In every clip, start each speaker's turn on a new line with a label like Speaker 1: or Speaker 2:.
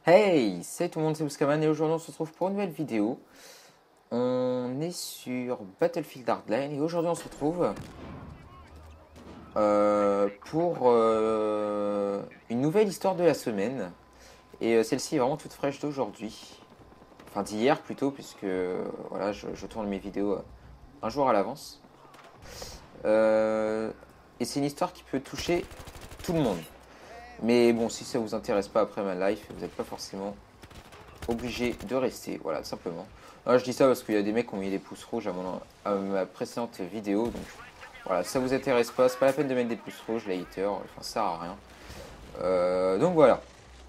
Speaker 1: Hey, salut tout le monde, c'est Ouskaman et aujourd'hui on se retrouve pour une nouvelle vidéo. On est sur Battlefield Hardline et aujourd'hui on se retrouve pour une nouvelle histoire de la semaine. Et celle-ci est vraiment toute fraîche d'aujourd'hui. Enfin d'hier plutôt puisque voilà, je tourne mes vidéos un jour à l'avance. Et c'est une histoire qui peut toucher tout le monde. Mais bon, si ça vous intéresse pas après ma life, vous n'êtes pas forcément obligé de rester, voilà, tout simplement. Alors, je dis ça parce qu'il y a des mecs qui ont mis des pouces rouges à ma précédente vidéo, donc voilà, si ça vous intéresse pas, c'est pas la peine de mettre des pouces rouges, les haters, enfin ça sert à rien. Donc voilà.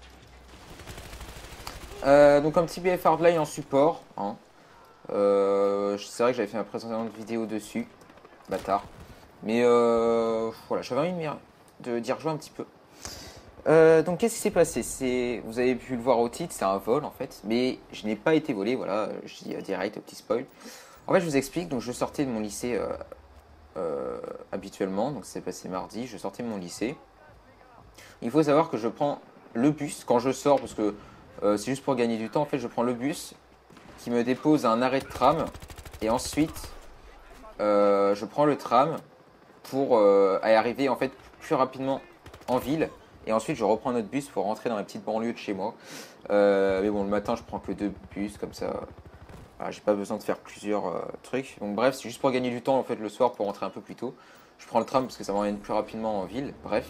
Speaker 1: Donc un petit BF Hardline en support, hein. C'est vrai que j'avais fait ma précédente vidéo dessus, bâtard. Mais voilà, j'avais envie d'y rejouer un petit peu. Donc qu'est-ce qui s'est passé? Vous avez pu le voir au titre, c'est un vol en fait, mais je n'ai pas été volé, voilà, je dis direct, au petit spoil. En fait, je vous explique, donc je sortais de mon lycée habituellement, donc c'est passé mardi, je sortais de mon lycée. Il faut savoir que je prends le bus quand je sors, parce que c'est juste pour gagner du temps, en fait, je prends le bus qui me dépose à un arrêt de tram, et ensuite je prends le tram pour arriver en fait plus rapidement en ville. Et ensuite, je reprends notre bus pour rentrer dans la petite banlieue de chez moi. Mais bon, le matin, je prends que 2 bus, comme ça. Voilà, j'ai pas besoin de faire plusieurs trucs. Donc bref, c'est juste pour gagner du temps en fait le soir pour rentrer un peu plus tôt. Je prends le tram parce que ça m'emmène plus rapidement en ville. Bref.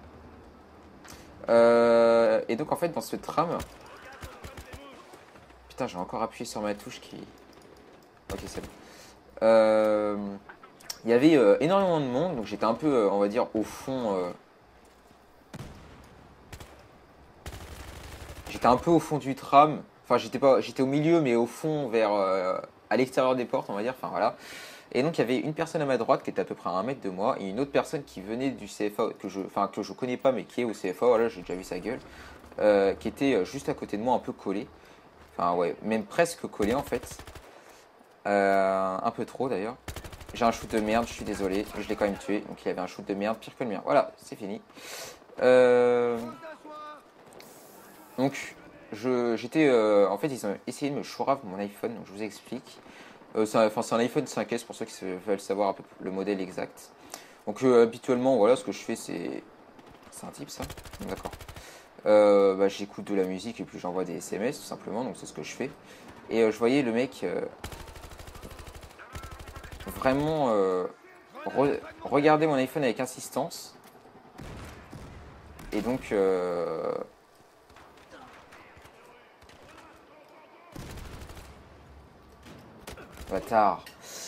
Speaker 1: Et donc en fait, dans ce tram, putain, j'ai encore appuyé sur ma touche qui. Ok, c'est bon. Il y avait énormément de monde, donc j'étais un peu, on va dire, au fond. J'étais un peu au fond du tram. Enfin, j'étais au milieu, mais au fond, vers à l'extérieur des portes, on va dire. Enfin voilà. Et donc il y avait une personne à ma droite qui était à peu près à 1 mètre de moi et une autre personne qui venait du CFA que je connais pas mais qui est au CFA. Voilà, j'ai déjà vu sa gueule, qui était juste à côté de moi, un peu collé. Enfin ouais, même presque collé en fait. Un peu trop d'ailleurs. J'ai un shoot de merde, je suis désolé, mais je l'ai quand même tué. Donc il avait un shoot de merde, pire que le mien. Voilà, c'est fini. Euh, Donc, en fait, ils ont essayé de me chourave mon iPhone, donc je vous explique. C'est un iPhone 5S pour ceux qui veulent savoir un peu le modèle exact. Donc, habituellement, voilà, ce que je fais, c'est. C'est un type, ça? D'accord. J'écoute de la musique et puis j'envoie des SMS, tout simplement, donc c'est ce que je fais. Et je voyais le mec vraiment regarder mon iPhone avec insistance. Et donc, bâtard.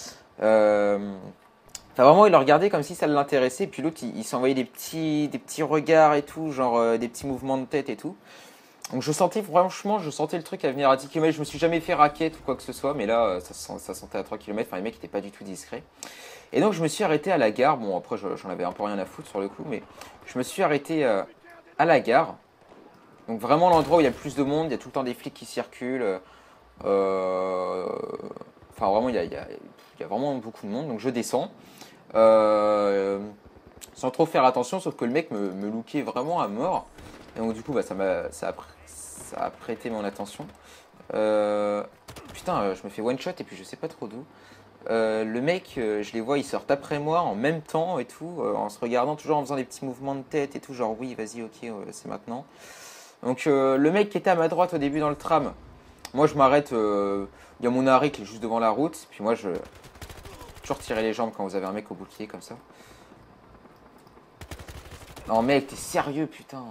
Speaker 1: Enfin, vraiment, il le regardait comme si ça l'intéressait. Puis l'autre, il s'envoyait des petits regards et tout, genre des petits mouvements de tête et tout. Donc je sentais, franchement, je sentais le truc à venir à 10 km. Je me suis jamais fait raquette ou quoi que ce soit, mais là, ça sentait à 3 km. Enfin, les mecs étaient pas du tout discrets. Et donc je me suis arrêté à la gare. Bon, après, j'en avais un peu rien à foutre sur le coup, mais je me suis arrêté à la gare. Donc vraiment l'endroit où il y a le plus de monde, il y a tout le temps des flics qui circulent. Euh, Enfin, vraiment, il y a vraiment beaucoup de monde. Donc je descends. Euh, Sans trop faire attention, sauf que le mec me lookait vraiment à mort. Et donc du coup, ça a prêté mon attention. Euh, Putain, je me fais one shot et puis je sais pas trop d'où. Le mec, je les vois, ils sortent après moi en même temps et tout, en se regardant, toujours en faisant des petits mouvements de tête et tout, genre oui, vas-y, ok, c'est maintenant. Donc le mec qui était à ma droite au début dans le tram, moi je m'arrête, il y a mon arrêt qui est juste devant la route, puis moi je toujours tirer les jambes quand vous avez un mec au bouclier comme ça. Non mec, t'es sérieux putain.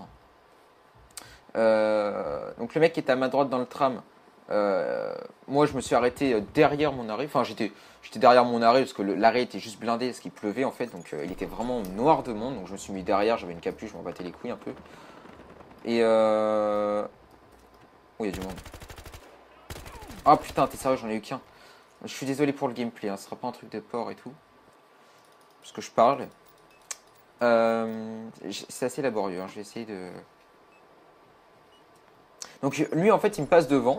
Speaker 1: Donc le mec qui était à ma droite dans le tram, moi je me suis arrêté derrière mon arrêt. Enfin j'étais derrière mon arrêt parce que l'arrêt était juste blindé parce qu'il pleuvait en fait. Donc il était vraiment noir de monde. Donc je me suis mis derrière, j'avais une capuche, je m'en battais les couilles un peu. Et oh il y a du monde. Ah putain t'es sérieux j'en ai eu qu'un. Je suis désolé pour le gameplay, hein, ce sera pas un truc de porc et tout. Parce que je parle. C'est assez laborieux, hein, je vais essayer de... Donc lui en fait il me passe devant.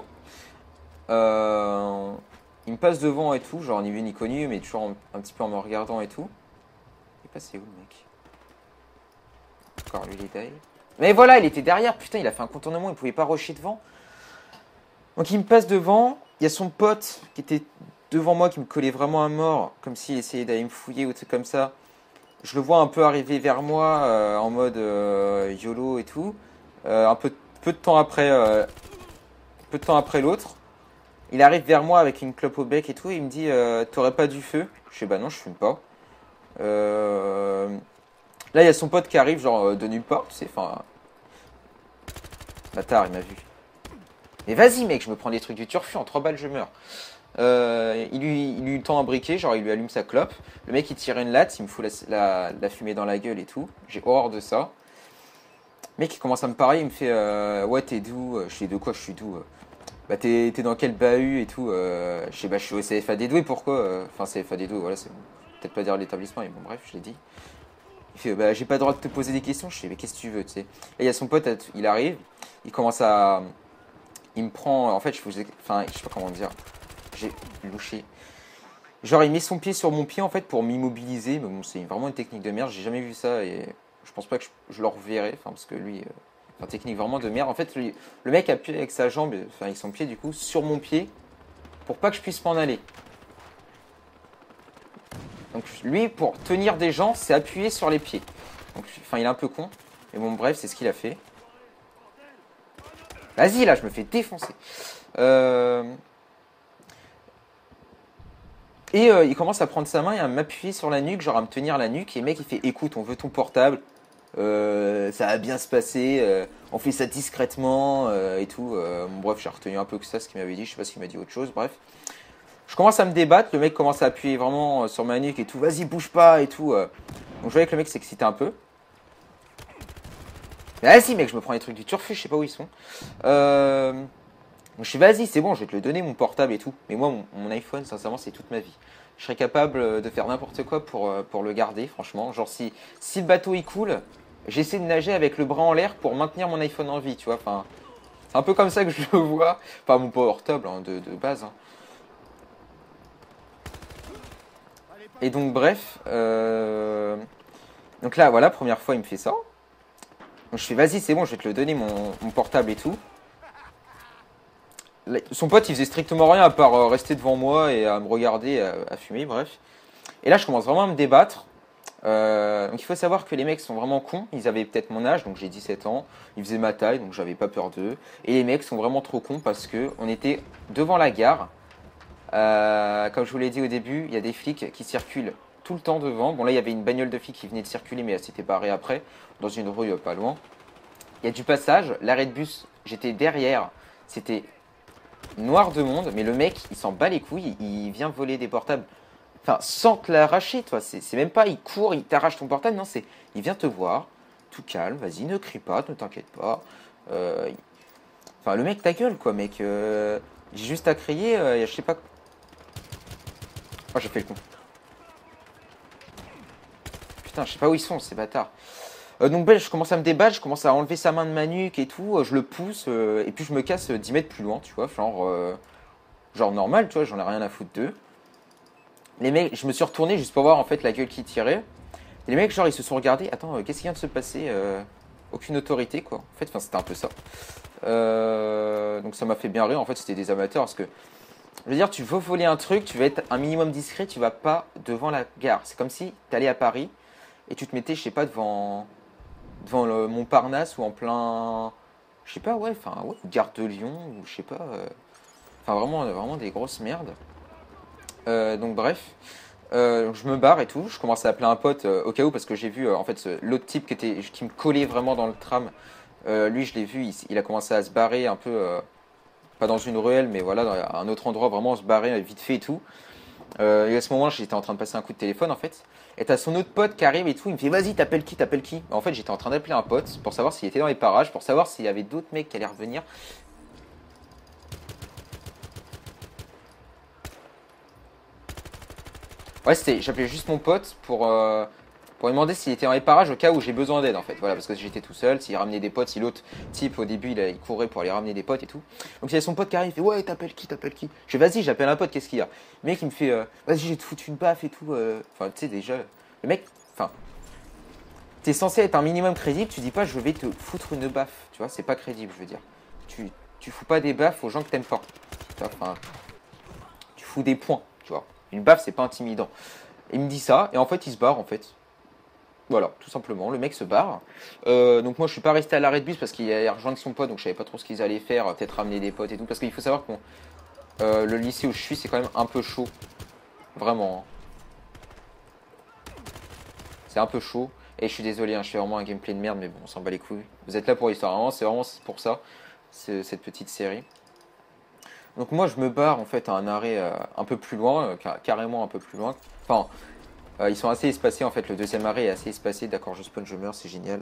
Speaker 1: Euh, il me passe devant et tout, genre ni vu ni connu, mais toujours un petit peu en me regardant et tout. Il est passé où le mec? Encore lui il est taille. Mais voilà, il était derrière, putain, il a fait un contournement, il pouvait pas rusher devant. Donc il me passe devant, il y a son pote qui était devant moi, qui me collait vraiment à mort, comme s'il essayait d'aller me fouiller ou des trucs comme ça. Je le vois un peu arriver vers moi en mode YOLO et tout. Peu de temps après, l'autre, il arrive vers moi avec une clope au bec et tout, et il me dit t'aurais pas du feu? Je fais bah non, je fume pas. Euh, Là, il y a son pote qui arrive, genre de nulle part, tu sais, enfin. Bâtard, il m'a vu. Mais vas-y, mec, je me prends des trucs du turfu, en 3 balles, je meurs. Il lui tend un briquet, genre il lui allume sa clope. Le mec, il tire une latte, il me fout la fumée dans la gueule et tout. J'ai horreur de ça. Le mec, il commence à me parler, il me fait ouais, t'es d'où? Je fais de quoi, je suis d'où? Bah, t'es dans quel bahut et tout? Je sais, bah, je suis au CFA des Doués, pourquoi? Enfin, CFA des Doués, voilà, c'est bon. Peut-être pas dire l'établissement, mais bon, bref, je l'ai dit. Il fait, bah, j'ai pas le droit de te poser des questions. Je fais, mais qu'est-ce que tu veux, tu sais? Et il y a son pote, il arrive, il commence à. Il me prend. En fait, enfin, je sais pas comment dire. J'ai louché. Genre, il met son pied sur mon pied, en fait, pour m'immobiliser. Mais bon, c'est vraiment une technique de merde. J'ai jamais vu ça et je pense pas que je le reverrai. Enfin, parce que lui. Enfin, technique vraiment de merde. En fait, le mec appuie avec sa jambe, enfin, avec son pied, du coup, sur mon pied pour pas que je puisse m'en aller. Donc lui, pour tenir des gens, c'est appuyer sur les pieds. Donc, enfin, il est un peu con. Mais bon, bref, c'est ce qu'il a fait. Vas-y, là, je me fais défoncer. Il commence à prendre sa main et à m'appuyer sur la nuque, genre à me tenir la nuque. Et le mec, il fait, écoute, on veut ton portable. Ça va bien se passer. On fait ça discrètement et tout. Bon, bref, j'ai retenu un peu que ça, ce qu'il m'avait dit. Je sais pas s'il m'a dit autre chose. Bref. Je commence à me débattre. Le mec commence à appuyer vraiment sur ma nuque et tout. Vas-y, bouge pas et tout. Donc je voyais que le mec s'excitait un peu. Vas-y, mec, je me prends les trucs du turfu, je sais pas où ils sont. Donc je suis vas-y, c'est bon, je vais te le donner, mon portable et tout. Mais moi, mon iPhone, sincèrement, c'est toute ma vie. Je serais capable de faire n'importe quoi pour le garder, franchement. Genre, si le bateau il coule, j'essaie de nager avec le bras en l'air pour maintenir mon iPhone en vie, tu vois. Enfin, c'est un peu comme ça que je le vois. Enfin, mon portable hein, de base. Hein. Et donc, bref. Donc là, voilà, première fois, il me fait ça. Donc je fais vas-y, c'est bon, je vais te le donner, mon portable et tout. Son pote, il faisait strictement rien à part rester devant moi et à me regarder, à fumer, bref. Et là, je commence vraiment à me débattre. Donc il faut savoir que les mecs sont vraiment cons. Ils avaient peut-être mon âge, donc j'ai 17 ans. Ils faisaient ma taille, donc j'avais pas peur d'eux. Et les mecs sont vraiment trop cons parce que on était devant la gare. Comme je vous l'ai dit au début, il y a des flics qui circulent tout le temps devant. Bon là, il y avait une bagnole de flics qui venait de circuler, mais elle s'était barrée après, dans une rue pas loin. Il y a du passage, l'arrêt de bus, j'étais derrière. C'était noir de monde, mais le mec, il s'en bat les couilles, il vient voler des portables. Enfin, sans te l'arracher, toi. C'est même pas, il court, il t'arrache ton portable. Non, c'est, il vient te voir, tout calme, vas-y, ne crie pas, ne t'inquiète pas. Enfin, le mec, ta gueule, quoi, mec. J'ai juste à crier, je sais pas. Oh, j'ai fait le con. Putain, je sais pas où ils sont, ces bâtards. Donc, ben, je commence à me débattre, je commence à enlever sa main de ma nuque et tout. Je le pousse, et puis je me casse 10 mètres plus loin, tu vois. Genre normal, tu vois, j'en ai rien à foutre d'eux. Les mecs, je me suis retourné juste pour voir en fait la gueule qui tirait. Et les mecs, genre, ils se sont regardés. Attends, qu'est-ce qui vient de se passer? Aucune autorité, quoi. En fait, c'était un peu ça. Donc ça m'a fait bien rire. En fait, c'était des amateurs parce que, je veux dire, tu veux voler un truc, tu vas être un minimum discret, tu vas pas devant la gare. C'est comme si tu allais à Paris et tu te mettais, je sais pas, devant le Montparnasse ou en plein, je sais pas, ouais, enfin, ouais, gare de Lyon ou je sais pas. Enfin, vraiment des grosses merdes. Donc bref, je me barre et tout. Je commence à appeler un pote au cas où parce que j'ai vu en fait l'autre type qui me collait vraiment dans le tram. Lui, je l'ai vu, il a commencé à se barrer un peu, pas dans une ruelle, mais voilà, dans un autre endroit, vraiment se barrer vite fait et tout. Et à ce moment, j'étais en train de passer un coup de téléphone en fait. Et t'as son autre pote qui arrive et tout. Il me fait vas-y, t'appelles qui, t'appelles qui? En fait, j'étais en train d'appeler un pote pour savoir s'il était dans les parages, pour savoir s'il y avait d'autres mecs qui allaient revenir. Ouais, j'appelais juste mon pote pour lui demander s'il était dans les parages au cas où j'ai besoin d'aide en fait. Voilà, parce que j'étais tout seul, s'il ramenait des potes, si l'autre type au début il courait pour aller ramener des potes et tout. Donc il y a son pote qui arrive, il fait ouais, t'appelles qui, t'appelles qui? Je fais vas-y, j'appelle un pote, qu'est-ce qu'il y a? Le mec il me fait vas-y, j'ai te foutu une baffe et tout. Enfin, tu sais déjà, le mec, enfin, t'es censé être un minimum crédible, tu dis pas je vais te foutre une baffe, tu vois, c'est pas crédible, je veux dire. Tu fous pas des baffes aux gens que t'aimes pas. Tu vois, enfin, tu fous des points, tu vois. Une baffe, c'est pas intimidant. Il me dit ça, et en fait, il se barre, en fait. Voilà, tout simplement, le mec se barre. Donc moi, je suis pas resté à l'arrêt de bus parce qu'il allait rejoindre son pote, donc je savais pas trop ce qu'ils allaient faire, peut-être ramener des potes et tout. Parce qu'il faut savoir que le lycée où je suis, c'est quand même un peu chaud. Vraiment. Hein. C'est un peu chaud. Et je suis désolé, hein, je fais vraiment un gameplay de merde, mais bon, on s'en bat les couilles. Vous êtes là pour l'histoire, c'est vraiment pour ça, cette petite série. Donc moi, je me barre en fait à un arrêt un peu plus loin, carrément un peu plus loin. Enfin, ils sont assez espacés en fait, le deuxième arrêt est assez espacé. D'accord, je spawn, je meurs, c'est génial.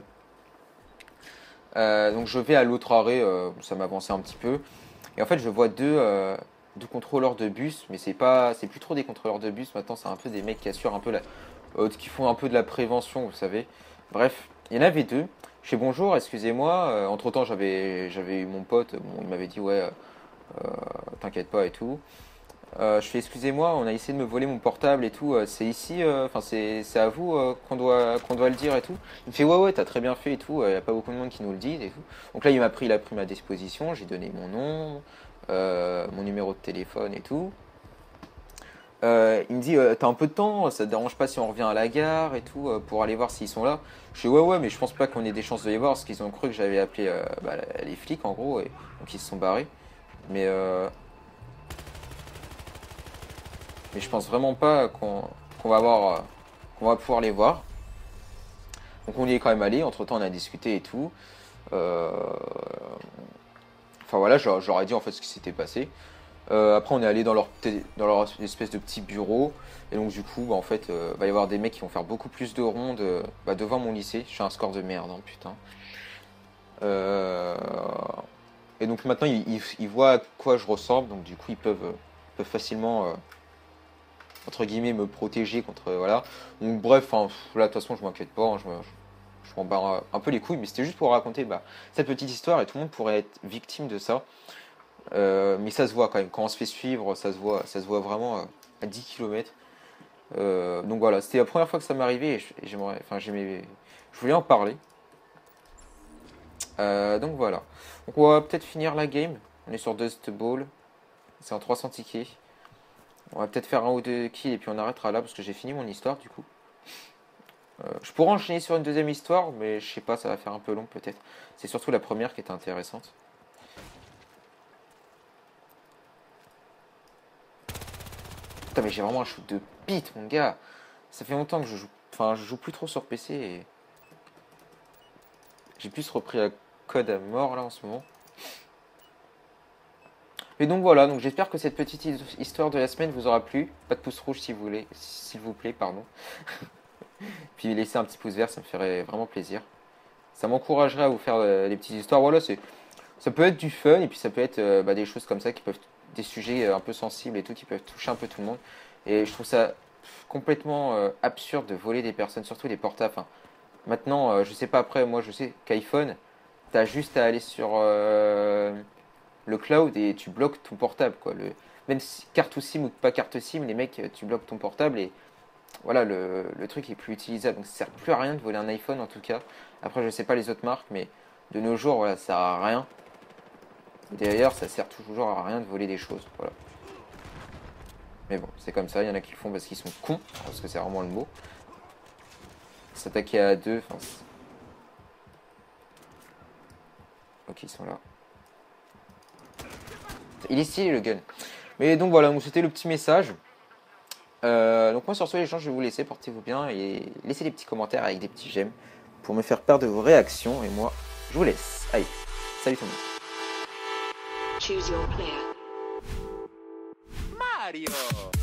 Speaker 1: Donc je vais à l'autre arrêt, ça m'avançait un petit peu. Et en fait, je vois deux contrôleurs de bus, mais c'est plus trop des contrôleurs de bus. Maintenant, c'est un peu des mecs qui assurent un peu qui font un peu de la prévention, vous savez. Bref, il y en avait deux. Je fais bonjour, excusez-moi. Entre temps, j'avais eu mon pote. Bon, il m'avait dit ouais, t'inquiète pas et tout. Je fais excusez-moi, on a essayé de me voler mon portable et tout. C'est ici, enfin c'est à vous qu'on doit le dire et tout. Il me fait ouais t'as très bien fait et tout. Il y a pas beaucoup de monde qui nous le dit et tout. Donc là il a pris ma disposition. J'ai donné mon nom, mon numéro de téléphone et tout. Il me dit t'as un peu de temps, ça te dérange pas si on revient à la gare et tout pour aller voir s'ils sont là. Je fais ouais mais je pense pas qu'on ait des chances de les voir parce qu'ils ont cru que j'avais appelé les flics en gros et donc ils se sont barrés. Mais je pense vraiment pas qu'on va pouvoir les voir. Donc on y est quand même allé, entre temps on a discuté et tout. Enfin voilà, je leur ai dit en fait ce qui s'était passé. Après on est allé dans leur espèce de petit bureau. Et donc du coup, en fait, va y avoir des mecs qui vont faire beaucoup plus de rondes devant mon lycée. J'ai un score de merde, hein, putain. Et donc maintenant ils voient à quoi je ressemble. Donc du coup ils peuvent facilement entre guillemets me protéger contre voilà. Donc bref, là de toute façon je m'inquiète pas, hein, je m'en bats un peu les couilles, mais c'était juste pour raconter cette petite histoire et tout le monde pourrait être victime de ça. Mais ça se voit quand même, quand on se fait suivre, ça se voit vraiment à 10 km. Donc voilà, c'était la première fois que ça m'arrivait et je voulais en parler. Donc voilà. Donc on va peut-être finir la game. On est sur Dust Ball. C'est en 300 tickets. On va peut-être faire un ou deux kills et puis on arrêtera là parce que j'ai fini mon histoire du coup. Je pourrais enchaîner sur une deuxième histoire, mais je sais pas, ça va faire un peu long peut-être. C'est surtout la première qui était intéressante. Putain mais j'ai vraiment un shoot de bite mon gars. Ça fait longtemps que je joue plus trop sur PC et... J'ai plus repris la code à mort là en ce moment. Et donc voilà, donc j'espère que cette petite histoire de la semaine vous aura plu. Pas de pouce rouge si vous voulez, s'il vous plaît, pardon. Puis laissez un petit pouce vert, ça me ferait vraiment plaisir. Ça m'encouragerait à vous faire des petites histoires. Voilà, ça peut être du fun et puis ça peut être des choses comme ça qui peuvent, des sujets un peu sensibles et tout, qui peuvent toucher un peu tout le monde. Et je trouve ça complètement absurde de voler des personnes, surtout des portables. Enfin, maintenant, je sais pas après, moi je sais qu'iPhone, t'as juste à aller sur le cloud et tu bloques ton portable quoi. Même si carte SIM ou pas carte SIM, les mecs tu bloques ton portable et voilà le truc est plus utilisable. Donc ça sert plus à rien de voler un iPhone en tout cas. Après je sais pas les autres marques mais de nos jours voilà ça sert à rien. D'ailleurs ça sert toujours à rien de voler des choses. Voilà. Mais bon c'est comme ça, il y en a qui le font parce qu'ils sont cons, parce que c'est vraiment le mot. S'attaquer à deux, enfin. Ok ils sont là. Il est stylé le gun. Mais donc voilà, c'était le petit message. Donc moi sur ce les gens je vais vous laisser, portez-vous bien et laissez des petits commentaires avec des petits j'aime pour me faire part de vos réactions et moi je vous laisse. Allez, salut tout le monde.
Speaker 2: Choose your player.
Speaker 3: Mario!